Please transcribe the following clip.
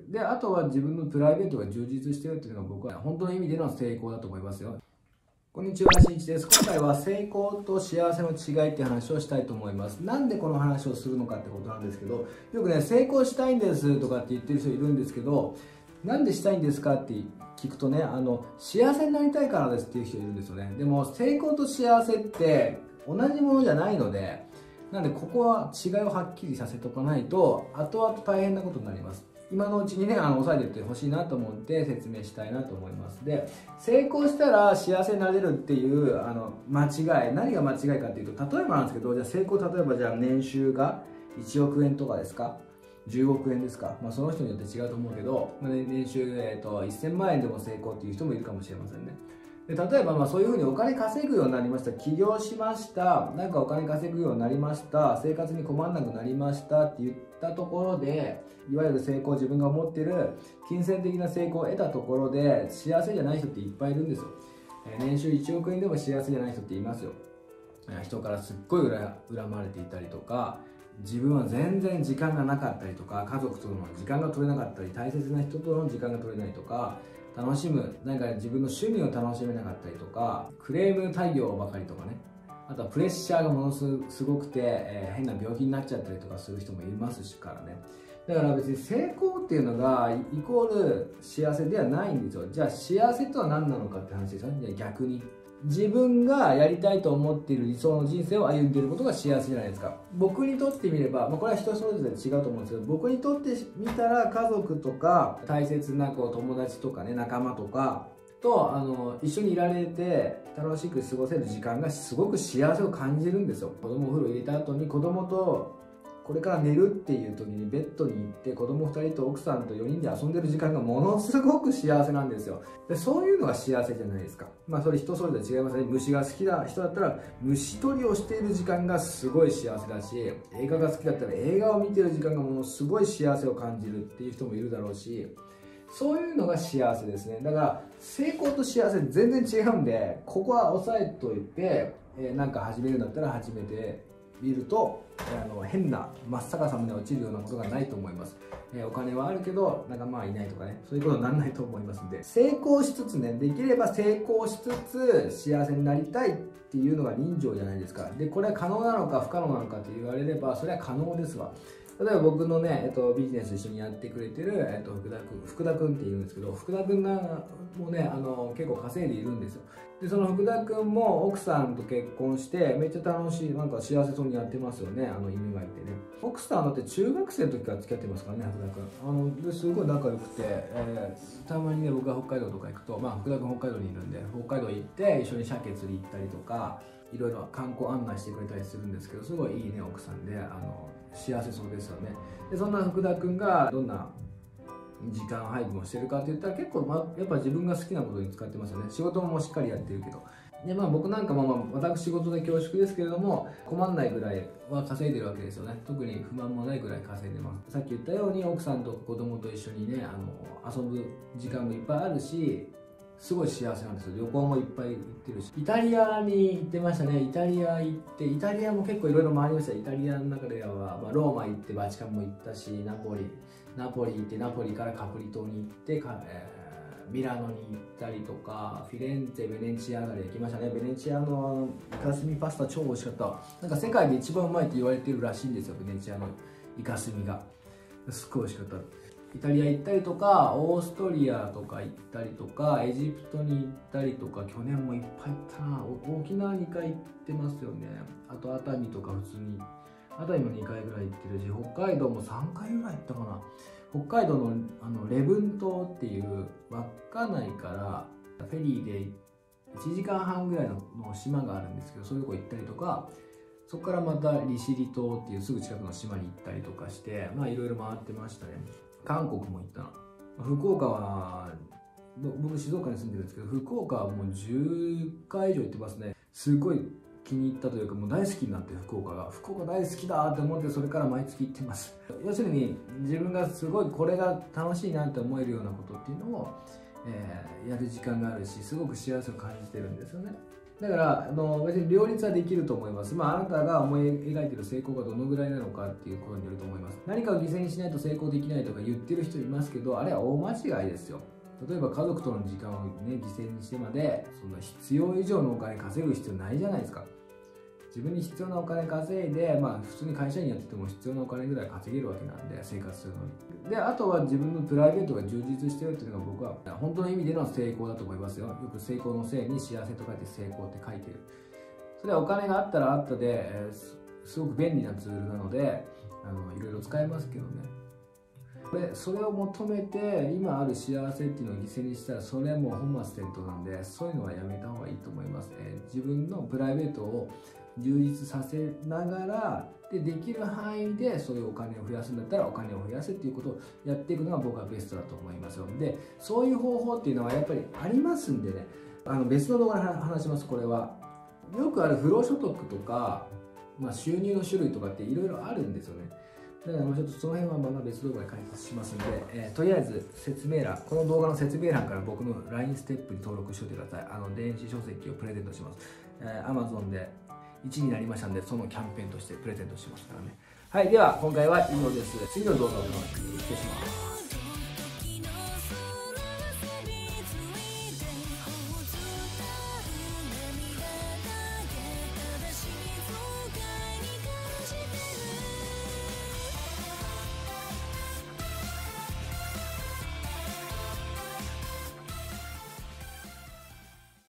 で、あとは自分のプライベートが充実してるっていうのが僕は本当の意味での成功だと思いますよ。こんにちは、しんいちです。今回は成功と幸せの違いっていう話をしたいと思います。なんでこの話をするのかってことなんですけど、よくね、成功したいんですとかって言ってる人いるんですけど、なんでしたいんですかって聞くとね、幸せになりたいからですっていう人いるんですよね。でも、成功と幸せって同じものじゃないので、なんでここは違いをはっきりさせておかないと、後々大変なことになります。今のうちにね、押さえておいてほしいなと思って説明したいなと思います。で、成功したら幸せになれるっていう間違い、何が間違いかっていうと、例えばなんですけど、じゃあ成功、例えばじゃあ年収が1億円とかですか、10億円ですか、その人によって違うと思うけど、年収、1000万円でも成功っていう人もいるかもしれませんね。で、例えばそういうふうにお金稼ぐようになりました、起業しました、なんかお金稼ぐようになりました、生活に困らなくなりましたって言ったところで、いわゆる成功、自分が持ってる金銭的な成功を得たところで幸せじゃない人っていっぱいいるんですよ。年収1億円でも幸せじゃない人っていますよ。人からすっごい恨まれていたりとか、自分は全然時間がなかったりとか、家族との時間が取れなかったり、大切な人との時間が取れないとか、楽しむ、なんか自分の趣味を楽しめなかったりとか、クレーム対応ばかりとかね、あとはプレッシャーがものすごくて、変な病気になっちゃったりとかする人もいますしからね。だから別に成功っていうのがイコール幸せではないんですよ。じゃあ幸せとは何なのかって話ですよね。じゃあ逆に。自分がやりたいと思っている理想の人生を歩んでいることが幸せじゃないですか。僕にとってみれば、これは人それぞれ違うと思うんですけど、僕にとってみたら家族とか大切な友達とかね、仲間とかと一緒にいられて楽しく過ごせる時間がすごく幸せを感じるんですよ。子供をお風呂入れた後に子供とこれから寝るっていう時にベッドに行って子供2人と奥さんと4人で遊んでる時間がものすごく幸せなんですよ。で、そういうのが幸せじゃないですか。それ人それぞれ違いますね。虫が好きな人だったら虫取りをしている時間がすごい幸せだし、映画が好きだったら映画を見てる時間がものすごい幸せを感じるっていう人もいるだろうし、そういうのが幸せですね。だから成功と幸せ全然違うんで、ここは押さえといて、なんか始めるんだったら始めて見ると変な真っ逆さまに落ちるようなことがないと思います。お金はあるけど仲間はいないとかね、そういうことにならないと思いますんで、成功しつつね、できれば成功しつつ幸せになりたいっていうのが人情じゃないですか。で、これは可能なのか不可能なのかって言われればそれは可能ですわ。例えば僕のね、ビジネス一緒にやってくれてる、福田君っていうんですけど、福田君もね、結構稼いでいるんですよ。で、その福田君も奥さんと結婚してめっちゃ楽しい、なんか幸せそうにやってますよね、犬がいてね。奥さんだって中学生の時から付き合ってますからね、福田君。ですごい仲良くて、たまにね、僕が北海道とか行くと、福田君北海道にいるんで、北海道行って一緒に鮭釣り行ったりとか、いろいろ観光案内してくれたりするんですけど、すごいいいね、奥さんで、幸せそうですよね。で、そんな福田君がどんな時間配分をしてるかって言ったら結構、やっぱ自分が好きなことに使ってますよね。仕事もしっかりやってるけど。で、僕なんかも私仕事で恐縮ですけれども、困んないぐらいは稼いでるわけですよね。特に不満もないぐらい稼いでます。さっき言ったように奥さんと子供と一緒にね、遊ぶ時間もいっぱいあるし、すごい幸せなんですよ。旅行もいっぱい行ってるし、イタリアに行ってましたね。イタリア行って、イタリアも結構いろいろ回りました。イタリアの中では、ローマ行ってバチカンも行ったし、ナポリ行って、ナポリからカプリ島に行ってミラノに行ったりとか、フィレンツェ、ベネチアあたり行きましたね。ベネチアのイカスミパスタ超美味しかった。なんか世界で一番うまいって言われてるらしいんですよ、ベネチアのイカスミが。すっごい美味しかった。イタリア行ったりとか、オーストリアとか行ったりとか、エジプトに行ったりとか、去年もいっぱい行ったな。沖縄2回行ってますよね。あと熱海とか普通に、熱海も2回ぐらい行ってるし、北海道も3回ぐらい行ったかな。北海道の礼文島っていう稚内からフェリーで1時間半ぐらいの島があるんですけど、そういうとこ行ったりとか、そこからまた利尻島っていうすぐ近くの島に行ったりとかして、いろいろ回ってましたね。韓国も行ったな。福岡は、僕静岡に住んでるんですけど、福岡はもう10回以上行ってますね。すごい気に入ったというか、もう大好きになって、福岡大好きだって思って、それから毎月行ってます。要するに自分がすごいこれが楽しいなって思えるようなことっていうのを、やる時間があるし、すごく幸せを感じてるんですよね。 だから別に両立はできると思います。あなたが思い描いている成功がどのぐらいなのかっていうことによると思います。何かを犠牲にしないと成功できないとか言ってる人いますけど、あれは大間違いですよ。例えば家族との時間をね、犠牲にしてまでそんな必要以上のお金稼ぐ必要ないじゃないですか。自分に必要なお金稼いで、普通に会社員やってても必要なお金ぐらい稼げるわけなんで、生活するのに。で、あとは自分のプライベートが充実してるっていうのが僕は本当の意味での成功だと思いますよ。よく成功のせいに幸せと書いて成功って書いてる。それはお金があったらあったで、すごく便利なツールなので、いろいろ使えますけどね。それを求めて今ある幸せっていうのを犠牲にしたら、それはもう本末転倒なんで、そういうのはやめた方がいいと思います。自分のプライベートを充実させながらできる範囲でそういうお金を増やすんだったらお金を増やせっていうことをやっていくのが僕はベストだと思いますよ。でそういう方法っていうのはやっぱりありますんでね、別の動画で話します。これはよくある不労所得とか、収入の種類とかっていろいろあるんですよね。だからちょっとその辺は別動画で解説しますんで、とりあえず説明欄、この動画の説明欄から僕の LINE ステップに登録しておいてください。電子書籍をプレゼントします。Amazon で1になりましたんで、そのキャンペーンとしてプレゼントしますからね。はい、では今回は以上です。次の動画をお楽しみに。失礼します。